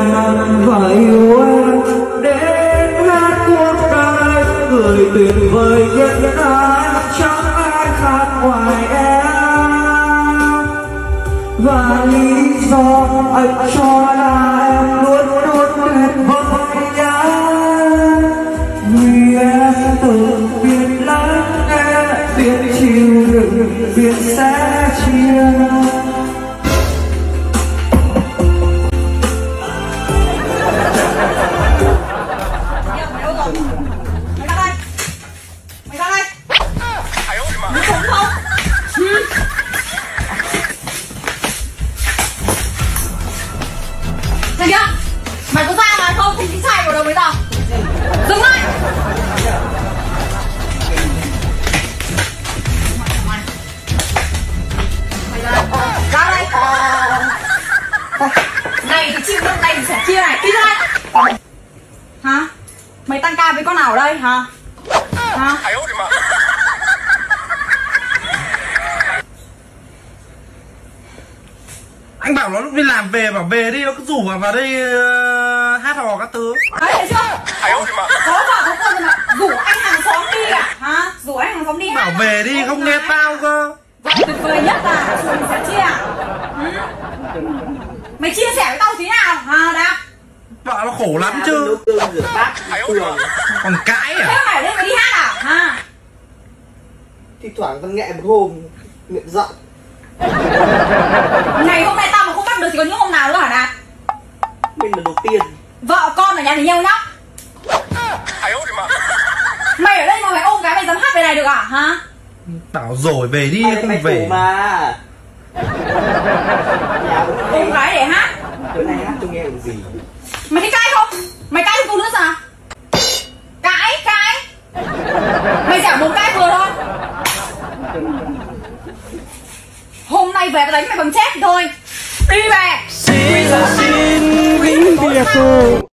nàng và yêu em đến hát cuộc đời người tuyệt vời nhất anh chẳng ai khác ngoài em và lý do anh cho là em luôn luôn tuyệt vời nhất vì em từng biết lắng nghe biết chịu đựng biết sẻ chia. Mày có ra mà không? Không chính sai vào đâu với tao. Dừng lại. Mày ra đây. Ra đây. Này thì chịu đựng này thì sẽ chia này. Đi ra đây. Hả? Mày tăng ca với con nào ở đây hả? Hả? Anh bảo nó lúc đi làm về bảo về đi, nó cứ rủ vào đây hát hò các thứ. Đấy thấy chưa? Có vợ có con rồi mà rủ anh hàng xóm đi à? Hả? Rủ anh hàng xóm đi Bảo hát về đi không nghe tao cơ. Vợ tuyệt vời nhất là mình sẽ chia à? Mày chia sẻ với tao tí nào hả Đạp? Vợ nó khổ lắm chứ. Còn cãi à? Thế mày ở đây mày đi hát à? Hả? Thì thoảng văn nghệ một hôm miệng giọng. Ngày hôm nay tao mà không bắt được thì có những hôm nào nữa hả Đạt? Mình là đầu tiên. Vợ con ở nhà thì nhiều nhóc. Mày ở đây mà mày ôm cái mày dám hát về này được à hả? Bảo rồi về đi không về mà. Ôm cái để hát. Bữa nay hát tôi nghe được gì? Mày thấy cãi không? Mày cãi tôi nữa sao? Cãi. Mày dẻo một cái vừa thôi. Hôm nay về tao đánh mày bằng chết thì thôi. Đi về. Xin vĩnh biệt cô.